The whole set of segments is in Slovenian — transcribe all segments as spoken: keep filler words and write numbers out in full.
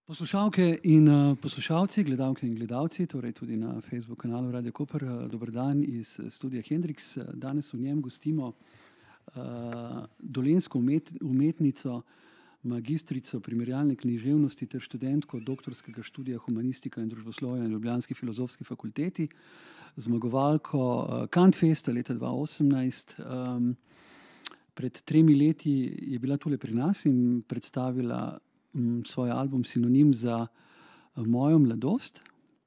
Poslušalke in uh, poslušalci, gledalke in gledalci, torej tudi na Facebook kanalu Radio Koper, uh, dober dan iz studia Hendrix. Danes v njem gostimo uh, dolenjsko umet, umetnico, magistrico primerjalne književnosti ter študentko doktorskega študija humanistika in družboslovja na ljubljanski filozofski fakulteti, zmagovalko uh, Kantfesta leta dva tisoč osemnajst. Um, pred tremi leti je bila tule pri nas in predstavila svoj album Sinonim za mojo mladost.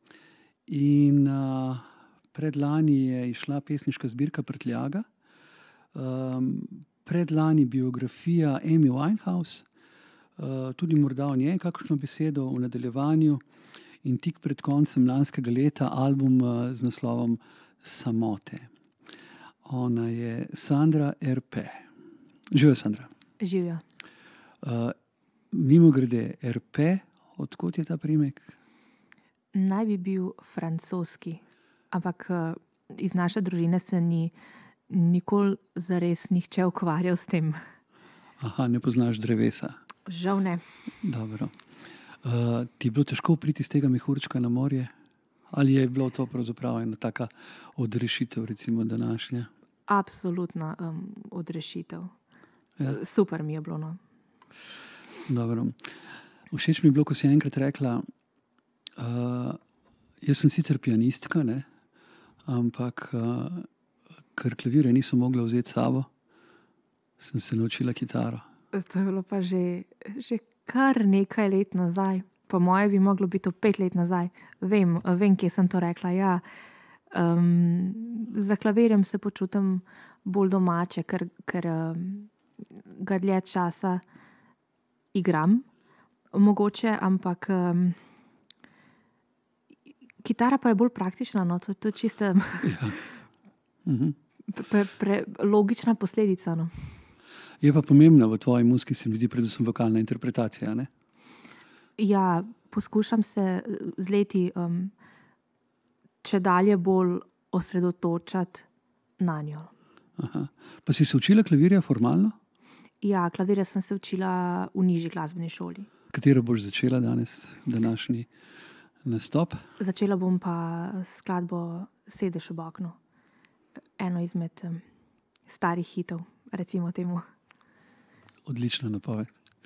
In uh, predlani je išla pesniška zbirka Prtljaga, um, predlani biografija Amy Winehouse, uh, tudi morda o njej kakšno besedo v nadaljevanju, in tik pred koncem lanskega leta album uh, z naslovom Samote. Ona je Sandra R P. Živijo, Sandra. Živijo. Uh, Mimo grede, R P, odkot je ta primek? Naj bi bil francoski, ampak iz naše družine se ni nikoli zares nihče ukvarjal s tem. Aha, ne poznaš drevesa? Žal ne. Dobro. Uh, ti je bilo težko priti z tega mehurčka na morje? Ali je bilo to pravzaprav ena taka odrešitev, recimo današnja? Absolutna um, odrešitev. Ja. Super mi je bilo, no. Dobro. Všeč mi je bilo, ko si enkrat rekla, uh, jaz sem sicer pianistka, ne, ampak uh, ker klavire niso mogla vzeti sabo, sem se naučila kitaro. To je bilo pa že, že kar nekaj let nazaj. Po moje bi moglo biti to pet let nazaj. Vem, vem, kje sem to rekla. Ja. Um, za klavirjem se počutim bolj domače, ker, ker um, ga dlje časa igram, mogoče, ampak um, kitara pa je bolj praktična, no, to, to je čisto ja. uh-huh. pre, pre, logična posledica. No. Je pa pomembna v tvoji muziki, se mi zdi, predvsem vokalna interpretacija, ne? Ja, poskušam se z leti um, če dalje bolj osredotočati na njo. Aha. Pa si se učila klavirja formalno? Ja, klavirja sem se učila v nižji glasbeni šoli. Katero boš začela danes, današnji nastop? Začela bom pa skladbo Sedeš ob oknu. Eno izmed um, starih hitov, recimo temu. Odlična napoved.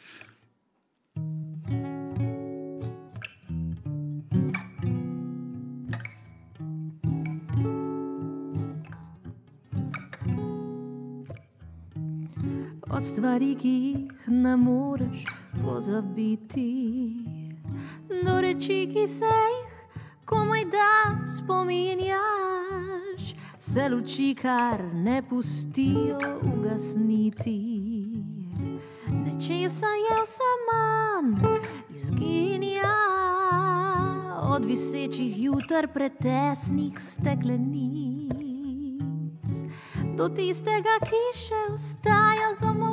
Od stvari, ki jih ne moreš pozabiti, do reči, ki se jih komaj da spominjaš, se luči, kar ne pustijo ugasniti. Nečesa je vse manj, izginja od visečih jutar pretesnih steklenic do tistega, ki še ostaja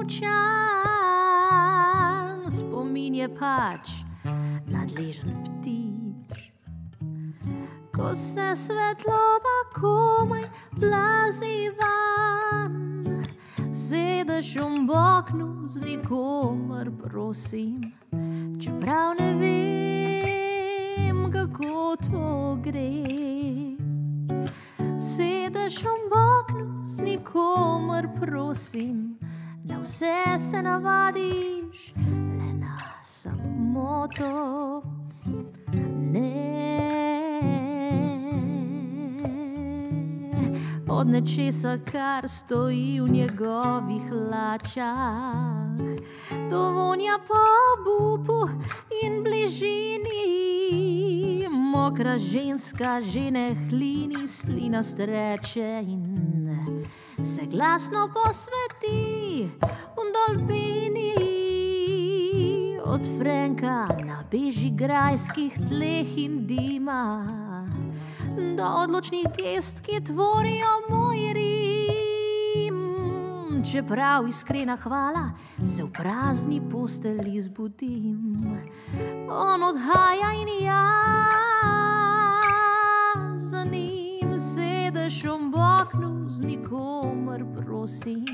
zamolčan. Spomin je pač nadležen ptič, ko se svetloba komaj plazi van. Sedeš ob oknu z nikomer, prosim, čeprav ne vem, kako to gre. Sedeš ob oknu z nikomer, prosim, na vse se navadiš, le na samoto ne. Od nečesa, kar stoji v njegovih hlačah, do vonja po obupu in bližini. Mokra ženska že ne hlini, slina streče in se glasno posveti v dolbini. Od Frenka na bežigrajskih tleh in dima do odločnih gest, ki tvorijo moj Rim. Čeprav iskrena hvala se v prazni postelji zbudim, on odhaja in jaz za njim. Sedeš ob oknu z nikomer, prosim,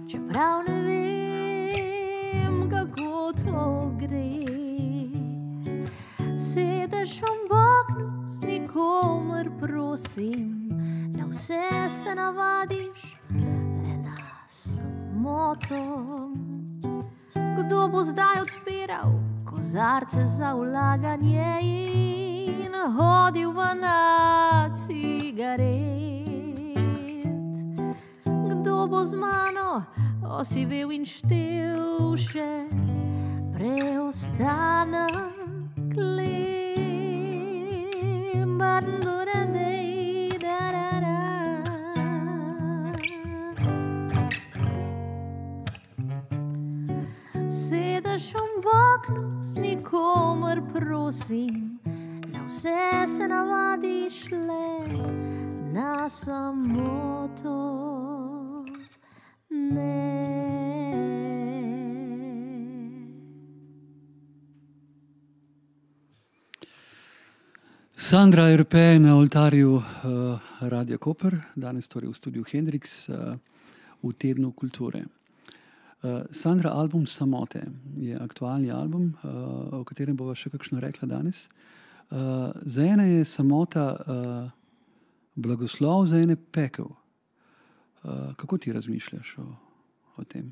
čeprav ne vem, kako to gre. Sedeš v oknu, s nikomer prosim, na vse se navadiš, le na samoto. Kdo bo zdaj odpiral kozarce za vlaganje in hodil v na cigaret? Kdo bo z mano osivel in štel še preostanek let? Sedeš v oknu, s nikomer prosim, na vse se navadiš, le na samoto ne. Sandra Erpe na oltarju uh, Radia Koper, danes torej v studiu Hendrix uh, v tednu kulture. Uh, Sandra, album Samote je aktualni album, uh, o katerem bova še kakšno rekla danes. Uh, za ene je samota uh, blagoslov, za ene pekel. Uh, kako ti razmišljaš o, o tem?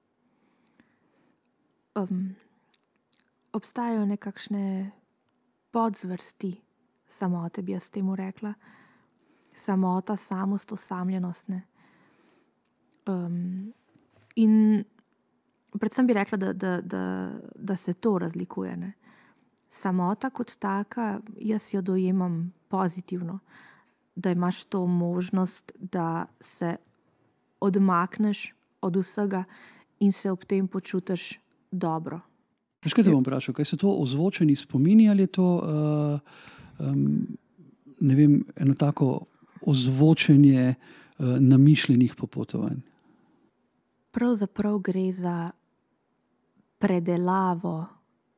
Um, obstajajo nekakšne podzvrsti samote, bi jaz temu rekla. Samota, samost, osamljenost. Ne? Um, in predvsem bi rekla, da, da, da, da se to razlikuje. Ne? Samota kot taka, jaz jo dojemam pozitivno, da imaš to možnost, da se odmakneš od vsega in se ob tem počutiš dobro. Veš, kaj te bom vprašal, kaj so to ozvočeni spomini ali je to uh, um, ne vem, eno tako ozvočenje uh, namišljenih popotovanj? Pravzaprav gre za predelavo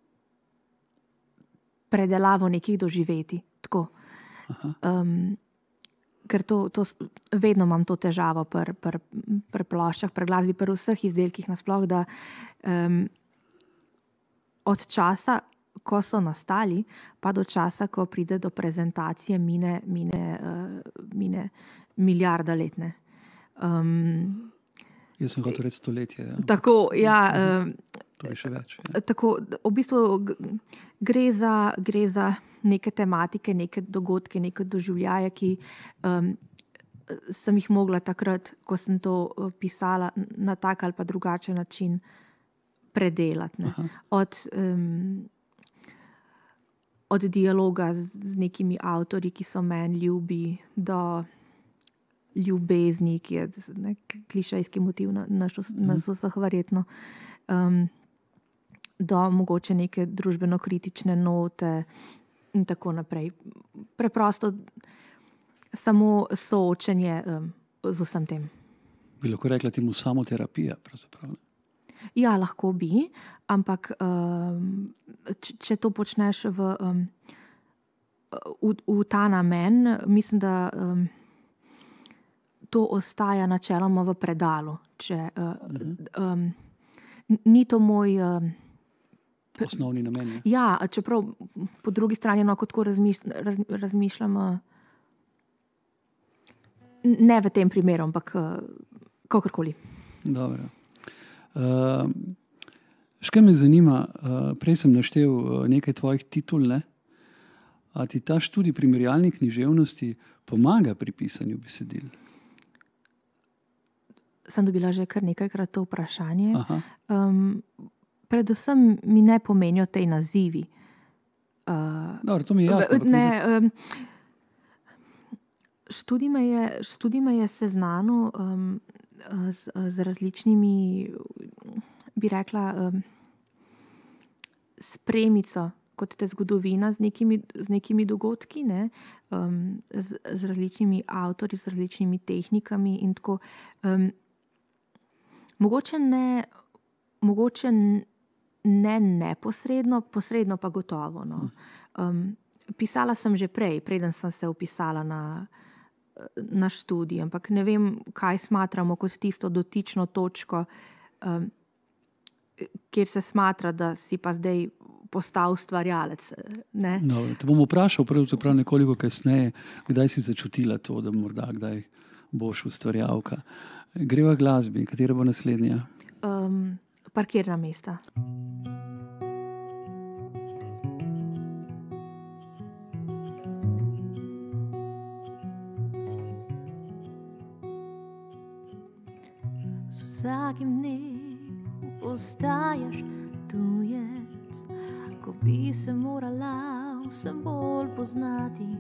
predelavo nekih doživeti. Tako. Um, ker to, to, vedno imam to težavo pri pr, pr ploščah, pri glasbi, pri vseh izdelkih nasploh, da um, od časa, ko so nastali, pa do časa, ko pride do prezentacije, mine, mine, uh, mine milijarda let. Ne. Um, Jaz sem hotel reči stoletje. Ja. Tako, ja. Um, To je še več. Ja. Tako, v bistvu gre za, gre za neke tematike, neke dogodke, neke doživljaje, ki um, sem jih mogla takrat, ko sem to pisala, na tak ali pa drugačen način predelati. Ne. Od, um, od dialoga z, z nekimi avtorji, ki so meni ljubi, do ljubezni, ki je ne, klišejski motiv na, na, nas vseh verjetno. Um, do mogoče neke družbeno-kritične note in tako naprej. Preprosto samo soočenje um, z vsem tem. Bi lahko rekla temu samoterapija, pravzaprav. Ja, lahko bi, ampak um, če, če to počneš v, um, v, v ta namen, mislim, da um, to ostaja načeloma v predalu. Če, uh, uh-huh. um, ni to moj... Um, Osnovni namen. Je. Ja, čeprav po drugi strani no, kot tako razmišljam, raz, razmišljam ne v tem primeru, ampak kakorkoli. Dobro. Uh, škaj me zanima, uh, prej sem naštel nekaj tvojih titul, ne? A ti ta študij primerjalne književnosti pomaga pri pisanju besedil? Sem dobila že kar nekajkrat to vprašanje. Um, predvsem mi ne pomenijo tej nazivi. Uh, Dobro, to mi je jasno. Ne, um, študij me je, študij me je seznanil um, z, z različnimi, bi rekla, um, spremico, kot te zgodovina z nekimi, z nekimi dogodki, ne? um, z, z različnimi avtorji, z različnimi tehnikami in tako. Um, mogoče ne, mogoče ne neposredno, posredno pa gotovo. No. Um, pisala sem že prej, preden sem se vpisala na, na študij, ampak ne vem, kaj smatramo kot tisto dotično točko, um, kjer se smatra, da si pa zdaj postal ustvarjalec. Ne? No, te bom vprašal pravzaprav nekoliko kasneje, kdaj si začutila to, da morda kdaj boš ustvarjalka. Greva glasbi, katera bo naslednja? Um, parkirna mesta. Z vsakim dnem postaješ tujec, ko bi se morala vsem bolj poznati.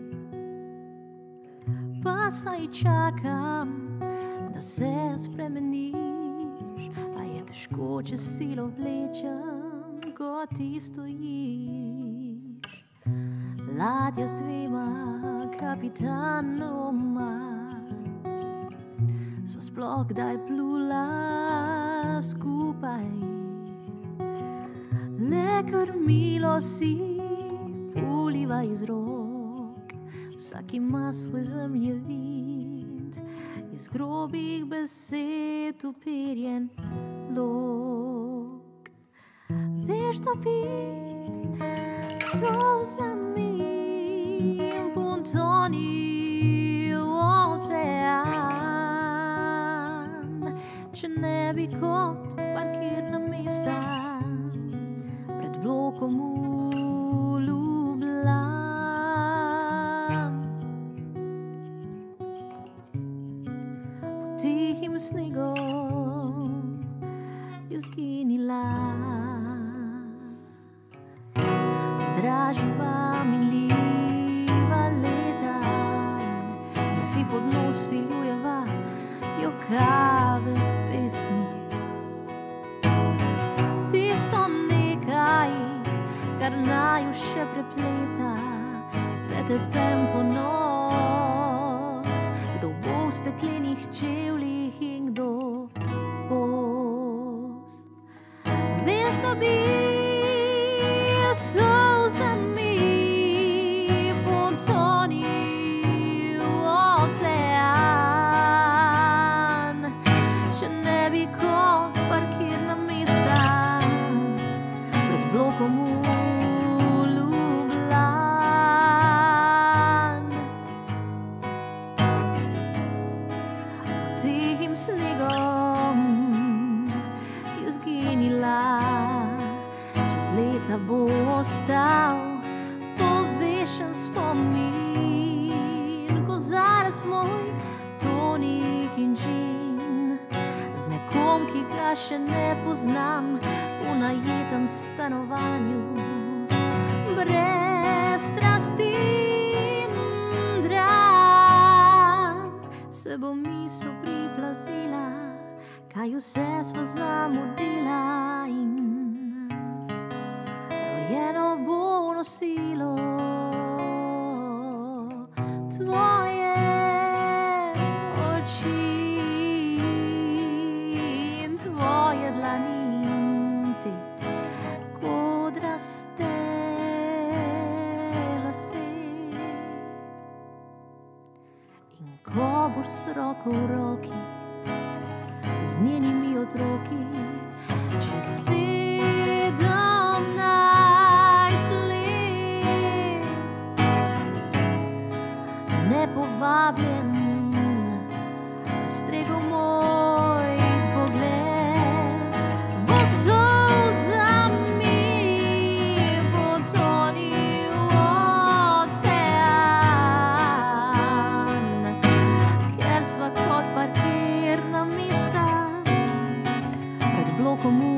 Pa saj čakam, da se spremeniš, a je težko, če silo vlečem, ko ti stojiš. Ladja z dvema kapitanoma sva sploh kdaj plula skupaj. Le krmilo si puliva iz rok, vsak ima svoj zemljevid, iz grobih besed uperjen lok. Veš, da bi solzami pontonil ocean, če ne bi kot parkirna mesta pred blokom v Ljubljani. Pod tihim snegom je zginila dražba minljiva leta in si pod nos siljujeva jokave pesmi. Tisto nekaj, kar naju še prepleta, pretepem ponos, kdo bo v steklenih čevljih in kdo bos. Veš, da bi solzami pontonil ocean, če ne bi kot parkirna mesta pred blokom v Ljubljani. Pod tihim snegom je zginila, čez leta bo ostal povešen spomin. Kozarec moj, tonik in džin, z nekom, ki ga še ne poznam, v najetem stanovanju, brez strasti in dram. Se bo misel priplazila, kaj vse sva zamudila, in rojeno bo nosilo tvoje oči in tvoje dlani in te kodraste lase. In ko boš s roko v roki z njenimi otroki, čez sedemnajst let, nepovabljen, prestregel moj pogled, bo solzami pontonil ocean, ker sva kot parkirna mesta pred blokom v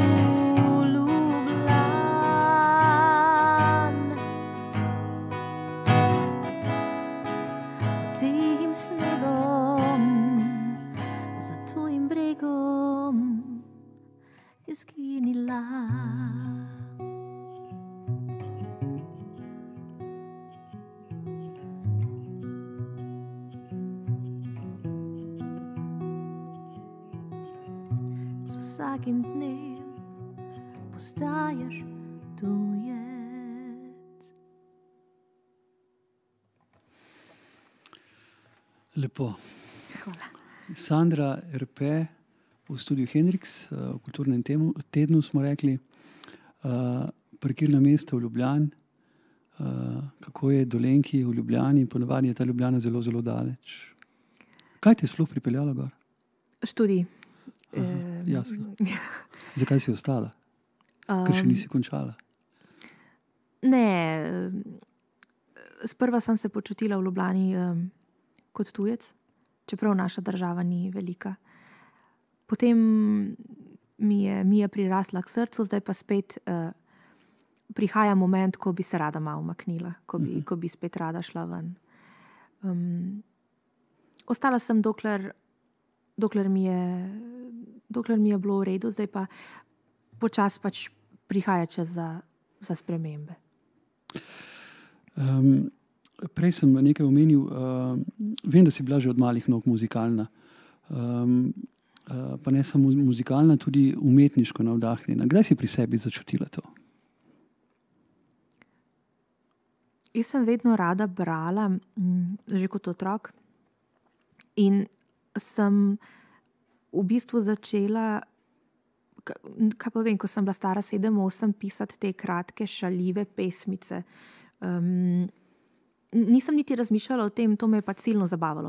Ljubljani. Pod tihim snegom, za tujim bregom je zginila. Z vsakim dnem postaješ tujec. Lepo. Hvala. Sandra R P v studiu Hendrix, v kulturnem temu, tednu smo rekli. parkirna mesta v Ljubljani, uh, kako je Dolenjki v Ljubljani, ponavadi je ta Ljubljana zelo, zelo daleč. Kaj te je sploh pripeljalo gor? Študij. Aha, jasno. Zakaj si ostala? Ker še nisi končala? Ne, sprva sem se počutila v Ljubljani um, kot tujec, čeprav naša država ni velika. Potem mi je, mi je prirasla k srcu, zdaj pa spet uh, prihaja moment, ko bi se rada malo umaknila, ko bi, uh-huh. ko bi spet rada šla ven. Um, ostala sem, dokler, dokler, mi je, dokler mi je bilo v redu, zdaj pa počas pač prihaja čas za, za spremembe. Um, prej sem nekaj omenil, uh, vem, da si bila že od malih nog muzikalna, um, uh, pa ne samo muzikalna, tudi umetniško navdahnjena. Kdaj si pri sebi začutila to? Jaz sem vedno rada brala, m, že kot otrok, in sem v bistvu začela, kaj pa vem, ko sem bila stara sedem, osem, pisati te kratke, šaljive pesmice. Um, nisem niti razmišljala o tem, to me je pa ciljno zabavalo.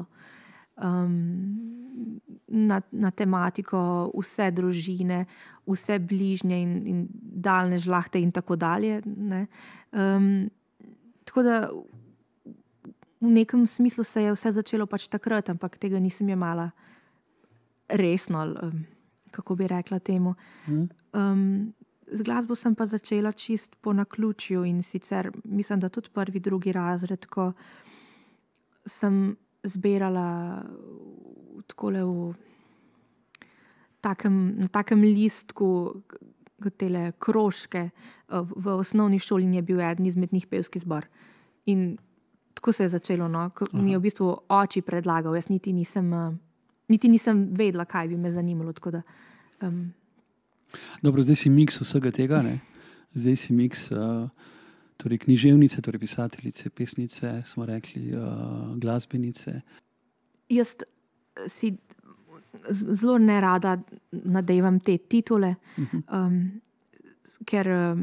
Um, na, na tematiko vse družine, vse bližnje in, in daljne žlahte in tako dalje. Ne? Um, tako da v nekem smislu se je vse začelo pač takrat, ampak tega nisem jemala resno, um, kako bi rekla temu. Um, z glasbo sem pa začela čist po naključju in sicer mislim, da tudi prvi, drugi razred, ko sem zbirala takole v takem, na takem listku tele krožke v, v osnovni šoli je bil eden izmed njih pevski zbor. In tako se je začelo, no, ko mi je v bistvu oči predlagal, jaz niti nisem, niti nisem vedela, kaj bi me zanimalo. Tako da, um, Dobro, zdaj si miks vsega tega, ne? Zdaj si miks uh, torej književnice, torej pisateljice, pesnice, smo rekli, uh, glasbenice. Jaz si zelo nerada nadevam te titule, um, ker um,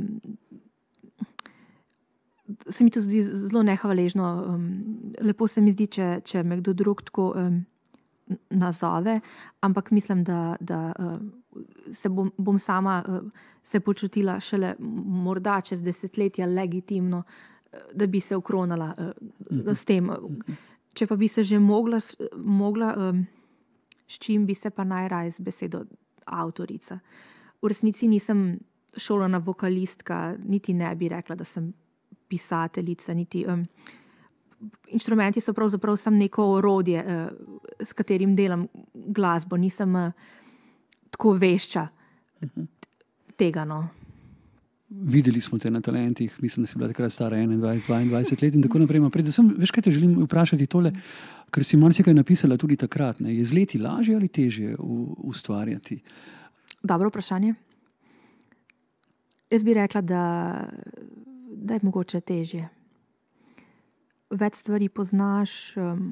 se mi to zdi zelo nehvaležno. Um, lepo se mi zdi, če, če me kdo drug tako um, nazove, ampak mislim, da, da uh, se bom, bom sama uh, se počutila šele morda čez desetletja legitimno, uh, da bi se okronala uh, uh-huh. s tem. Če pa bi se že mogla, mogla um, s čim bi se pa najraje z besedo avtorica. V resnici nisem šolana vokalistka, niti ne bi rekla, da sem pisateljica, niti um, inštrumenti so pravzaprav samo neko orodje, uh, s katerim delam glasbo, nisem uh, tako vešča uh-huh. tega, no. Videli smo te na talentih, mislim, da si bila takrat stara enaindvajset, dvaindvajset let in tako naprej. Predvsem, veš, kaj te želim vprašati tole, ker si marsikaj napisala tudi takrat, ne? Je z leti lažje ali težje ustvarjati? Dobro vprašanje. Jaz bi rekla, da, da je mogoče težje. Več stvari poznaš, um,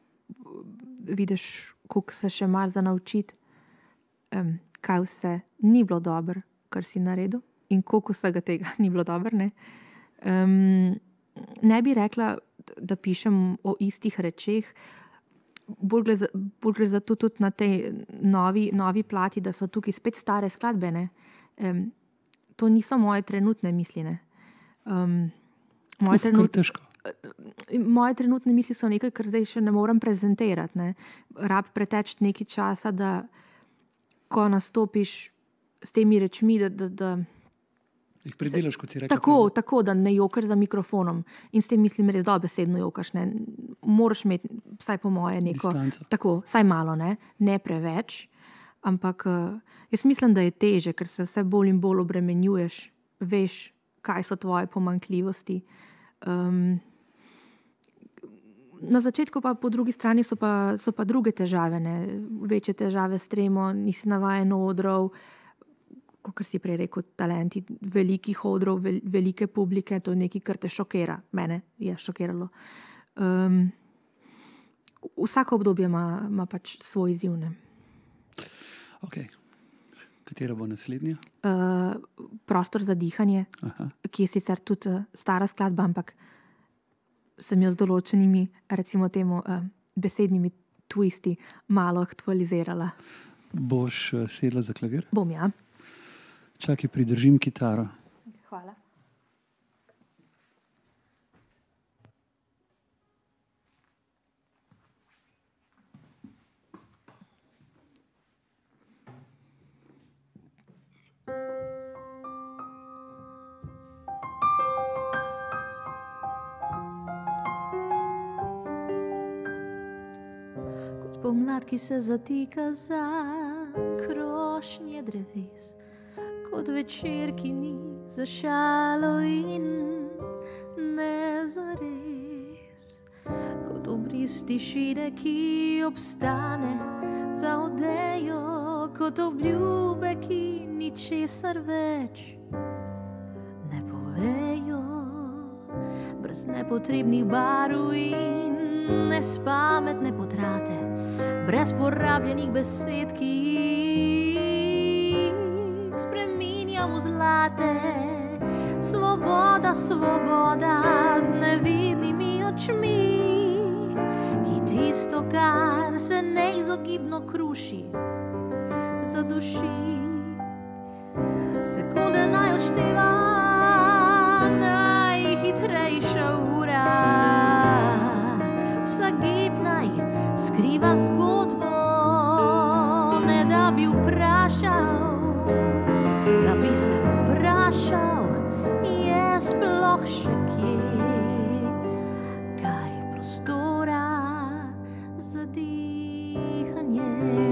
vidiš, koliko se še imaš za naučiti, um, kaj vse ni bilo dobro, kar si naredil. In koliko vsega tega ni bilo dobro, ne? Um, ne bi rekla, da pišem o istih rečeh. Bolj gre za, bolj gre za to tudi na tej novi, novi plati, da so tukaj spet stare skladbe, ne? Um, to niso moje trenutne misli, ne? Um, moje, Uf, trenut, težko. moje trenutne misli so nekaj, kar zdaj še ne morem prezentirati, ne? Rab preteč nekaj časa, da ko nastopiš s temi rečmi, da, da, da jih predelaš, kot si rekla. Tako, tako, da ne jokaš za mikrofonom. In s tem mislim res dobesedno jokaš. Ne? Moraš imeti, vsaj po moje, neko distanco. Tako, vsaj malo, ne, ne preveč. Ampak uh, jaz mislim, da je teže, ker se vse bolj in bolj obremenjuješ. Veš, kaj so tvoje pomanjkljivosti. Um, na začetku pa po drugi strani so pa, so pa druge težave. Ne? Večje težave s tremo, nisi navajen odrov, kot si prej rekel, talenti velikih odrov, vel, velike publike, to je nekaj, kar te šokira. Mene je šokiralo. Um, vsako obdobje ima, ima pač svoj izziv. Ne? Ok. Katera bo naslednja? Uh, Prostor za dihanje, Aha. ki je sicer tudi uh, stara skladba, ampak sem jo z določenimi, recimo temu, uh, besednimi twisti malo aktualizirala. Boš uh, sedla za klavir? Bom, ja. Čakaj, pridržim kitaro. Hvala. Pomlad, ki se zatika za krošnje dreves, kot večer, ki ni za šalo in ne zares, kot obris tišine, ki obstane za odejo, kot obljube, ki ničesar več ne povejo, brez nepotrebnih barv in nespametne potrate, brez porabljenih besed, ki jih spreminjam v zlate. Svoboda, svoboda z nevidnimi očmi, ki tisto, kar se neizogibno kruši, zaduši. Sekunde naj odšteva najhitrejša ura, vsak gib naj skriva zgodbo, ne da bi vprašal, da bi se vprašal, je sploh še kje kaj prostora za dihanje.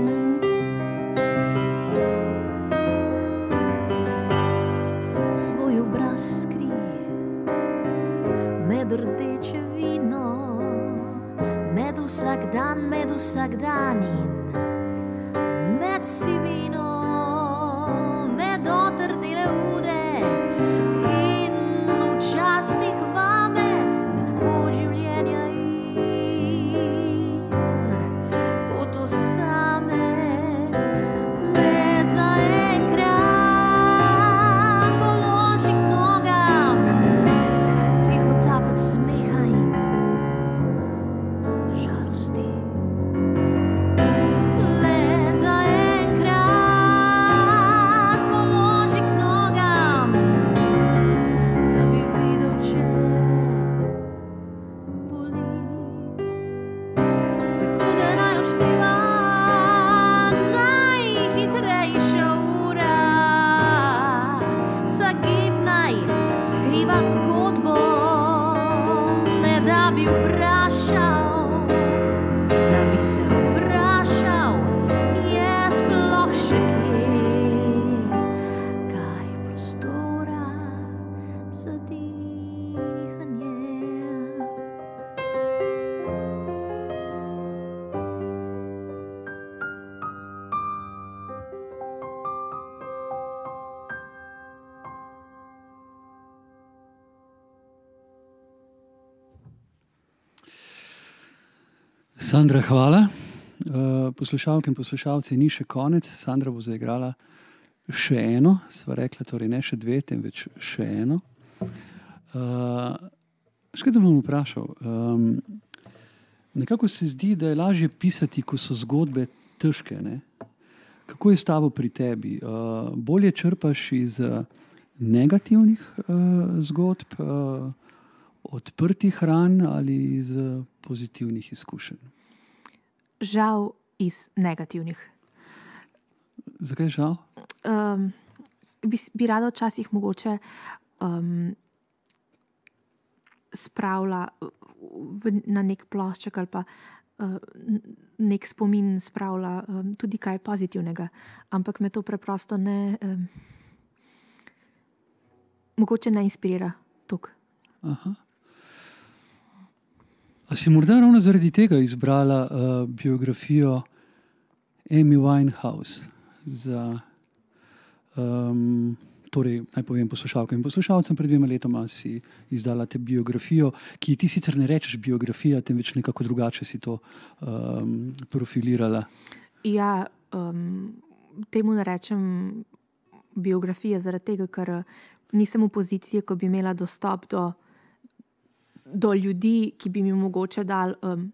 Svoj obraz skrije med rdeče vino, med vsak dan, med vsak dan in med sivino, med otrdele ude in včasih vame, med pot življenja in pot osame. Let za enkrat položi k nogam, tiho tapet smeha in žalosti. Let za enkrat položi k nogam, da bi videl, če boli. Sekunde naj odšteva najhitrejša ura, vsak gib naj skriva zgodbo, ne da bi vprašal, da bi se vprašal, je sploh še kje kaj prostora za dihanje. Sandra, hvala. Uh, poslušalke in poslušalci, ni še konec. Sandra bo zaigrala še eno, sva rekla, torej ne še dve, temveč še eno. Uh, še kaj te bom vprašal? Um, nekako se zdi, da je lažje pisati, ko so zgodbe težke, ne? Kako je s tabo pri tebi? Uh, bolje črpaš iz uh, negativnih uh, zgodb, uh, odprtih ran ali iz uh, pozitivnih izkušenj? Žal iz negativnih. Zakaj žal? Um, bi, bi rada včasih mogoče um, spravila v, na nek plošček ali pa uh, nek spomin spravila um, tudi kaj pozitivnega, ampak me to preprosto ne um, mogoče ne inspirira toliko. Aha. A si morda ravno zaradi tega izbrala uh, biografijo Amy Winehouse za, um, torej, naj povem poslušalkam in poslušalcem, pred dvema letoma si izdala te biografijo, ki ti sicer ne rečeš biografija, temveč nekako drugače si to um, profilirala. Ja, um, temu ne rečem biografija, zaradi tega, ker nisem v poziciji, ko bi imela dostop do, do ljudi, ki bi mi mogoče dali um,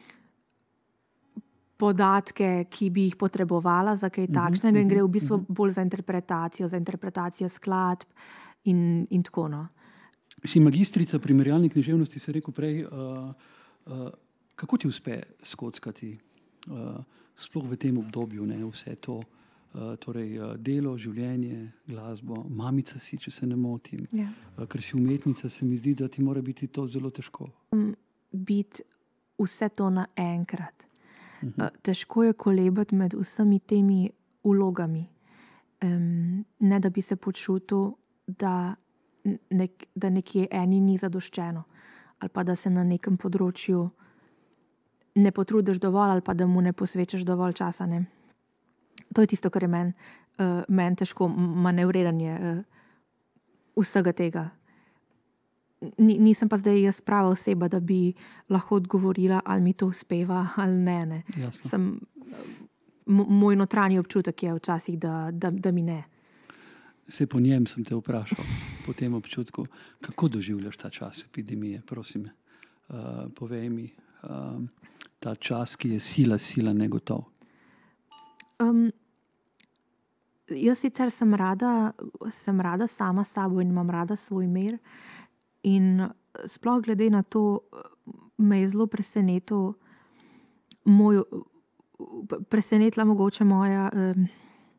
podatke, ki bi jih potrebovala za kaj takšnega, in gre v bistvu bolj za interpretacijo, za interpretacijo skladb in, in tako no. Si magistrica primerjalne književnosti, si rekel prej, uh, uh, kako ti uspe skockati uh, sploh v tem obdobju, ne, vse to, uh, torej uh, delo, življenje, glasbo, mamica si, če se ne motim, Ja. uh, ker si umetnica, se mi zdi, da ti mora biti to zelo težko. Biti vse to naenkrat. Uh, težko je kolebati med vsemi temi vlogami. Um, ne da bi se počutil, da, nek, da nekje eni ni zadoščeno, ali pa da se na nekem področju ne potrudiš dovolj, ali pa da mu ne posvečaš dovolj časa. Ne? To je tisto, kar je meni uh, men težko, manevriranje uh, vsega tega. Ni, nisem pa zdaj jaz prava oseba, da bi lahko odgovorila, ali mi to uspeva ali ne. ne. Sem, moj notranji občutek je včasih, da, da, da mi ne. Se po njem sem te vprašal, po tem občutku, kako doživljaš ta čas epidemije, prosim, uh, povej mi, uh, ta čas, ki je sila, sila negotov. Um, jaz sicer sem rada, sem rada sama s sabo in imam rada svoj mir. In sploh glede na to, me je zelo presenetil moj, presenetila mogoče moja um,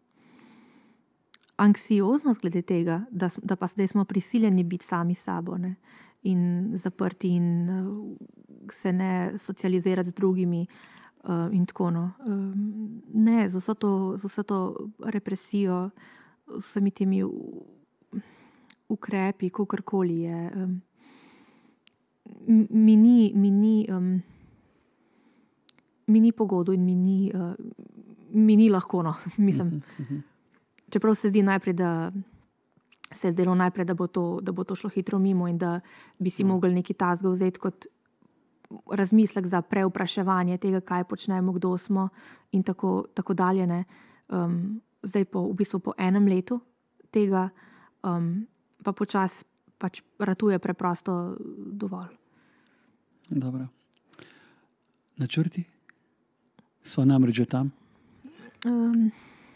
anksioznost glede tega, da, da pa zdaj smo prisiljeni biti sami s sabo, ne? In zaprti in uh, se ne socializirati z drugimi uh, in tako no. Um, ne, z vso to, z vso to represijo, z vsemi temi ukrepi, kakorkoli je. Um, mi ni, mi ni, um, mi ni pogodo in mi ni, uh, mi ni lahko, no. Mislim. Čeprav se zdi najprej, da se je zdelo najprej, da bo to, da bo to šlo hitro mimo in da bi si mogli neki tasga vzeti kot razmislek za preupraševanje tega, kaj počnemo, kdo smo in tako, tako dalje. Ne. Um, zdaj po, v bistvu po enem letu tega um, pa počas pač ratuje preprosto dovolj. Dobro. Načrti? Sva namreč že tam? Um,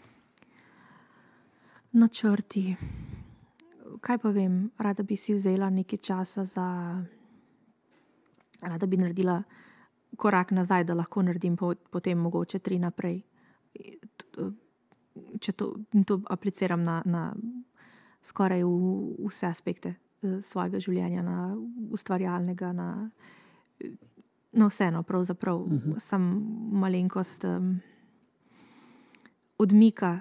načrti. Kaj pa vem, rada bi si vzela nekaj časa za... Rada bi naredila korak nazaj, da lahko naredim potem mogoče tri naprej. Če to, to apliciram na, na skoraj v, vse aspekte svojega življenja, na ustvarjalnega, na, na vseeno, pravzaprav. Uh-huh. Sem malenkost um, odmika,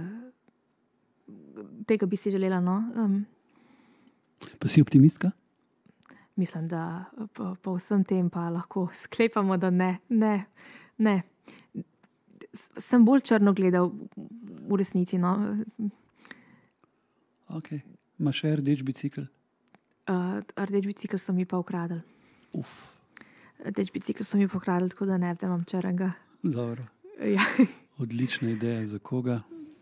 uh, tega bi si želela, no. Um, pa si optimistka? Mislim, da po, po vsem tem pa lahko sklepamo, da ne, ne, ne. Sem bolj črno gledal v resnici, no. Ok. Imaš še rdeč bicikl? Uh, rdeč bicikl so mi pa ukradli. Uf. Rdeč bicikl so mi pa ukradli, tako da ne, zdaj imam črnega. Dobro. Ja. Odlična ideja. Za koga?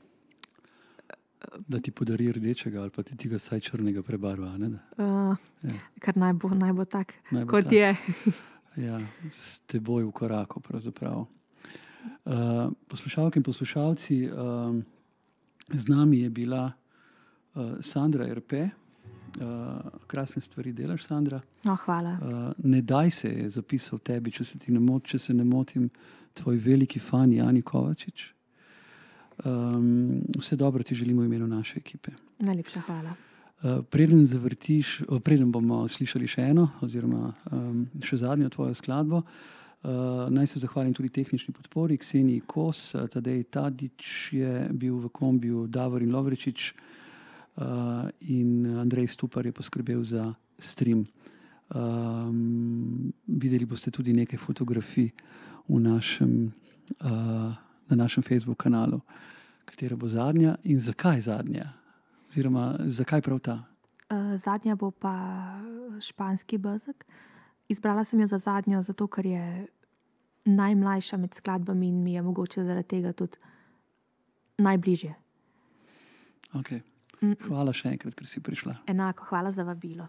Da ti podari rdečega ali pa ti tega saj črnega prebarva, ne? Uh, ja. Kar naj bo, naj bo tak, naj bo kot tak. Je. Ja, s teboj v koraku pravzaprav. Uh, poslušalke in poslušalci, uh, z nami je bila uh, Sandra er pe. Uh, krasne stvari delaš, Sandra. No, hvala. Uh, ne daj se je zapisal tebi, če se ti ne mot, če se ne motim, tvoj veliki fan Jani Kovačič. Um, vse dobro ti želimo v imenu naše ekipe. Najlepša hvala. Uh, preden zavrtiš, uh, preden bomo slišali še eno oziroma um, še zadnjo tvojo skladbo, uh, naj se zahvalim tudi tehnični podpori Kseniji Kos, Tadej Tadić je bil v kombiju, Davorin Lovrečič uh, in Andrej Stupar je poskrbel za stream. Um, videli boste tudi nekaj fotografij v našem uh, na našem Facebook kanalu, katera bo zadnja in zakaj zadnja? Oziroma, zakaj prav ta? Uh, zadnja bo pa Španski bezeg. Izbrala sem jo za zadnjo, zato ker je najmlajša med skladbami in mi je mogoče zaradi tega tudi najbližje. Okay. Hvala še enkrat, ker si prišla. Enako, hvala za vabilo.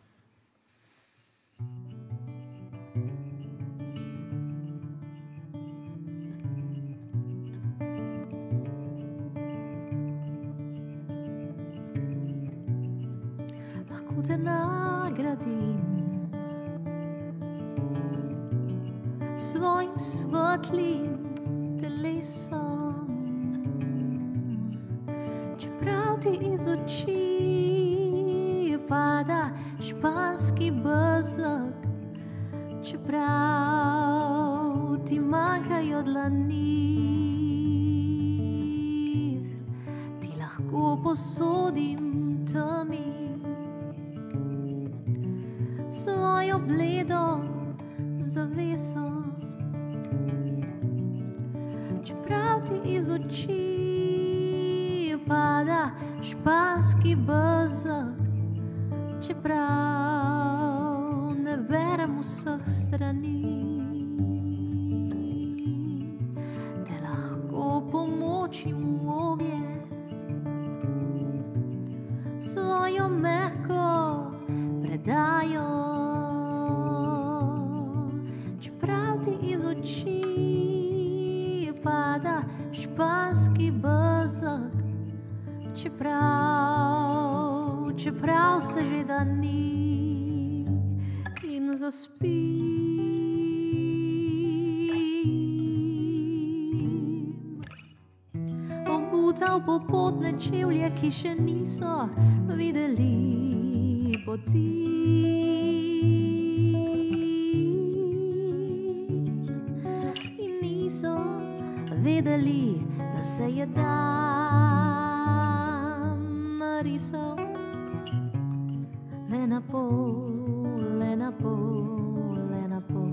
Lahko te nagradim svojim svetlim telesom, čeprav ti iz oči pada španski bezeg, čeprav ti manjkajo dlani, ti lahko posodim temi svojo bledo zaveso, čeprav ti iz oči pada španski bezeg, čeprav ne berem vseh strani, te lahko pomočim v ognje svojo mehko predajo, čeprav ti iz oči pada španski bezeg, čeprav, čeprav se že dani in zaspim. Obuta v popotne čevlje, ki še niso videli poti, in niso vedeli, da se je dan narisal le na pol, le na pol, le na pol.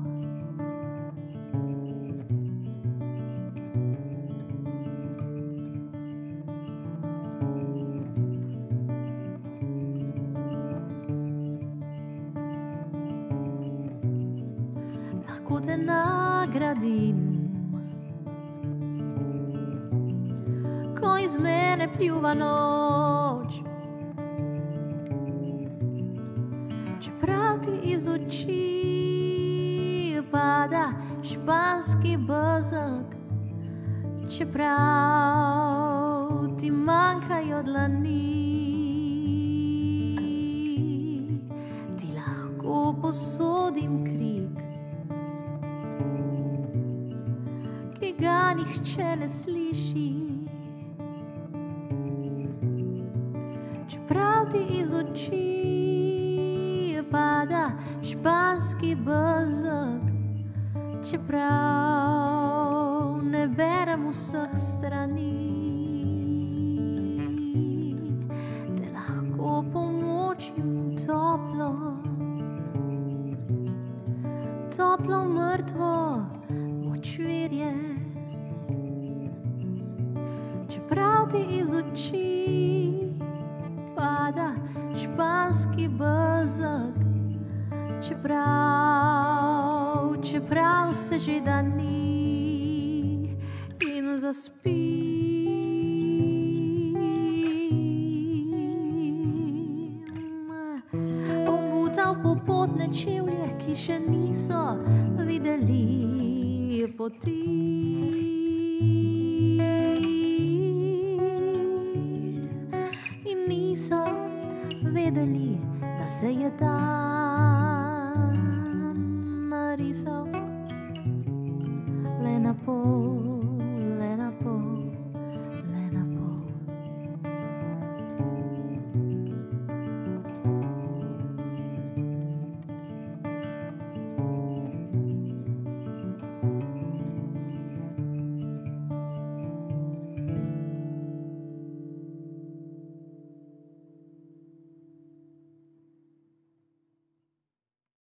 Lahko te nagradim, ko iz mene pljuva noč, čeprav ti iz oči pada španski bezeg, čeprav ti manjkajo dlani, ti lahko posodim krik, ki ga nihče ne sliši, čeprav ti iz oči pada španski bezeg, čeprav ne berem vseh strani, te lahko pomočim toplo, toplo mrtvo močvirje, čeprav ti iz oči pada španski bezeg, čeprav, čeprav se že dani in zaspim. Obuta v popotne čevlje, ki še niso videli poti, in niso vedeli, da se je dan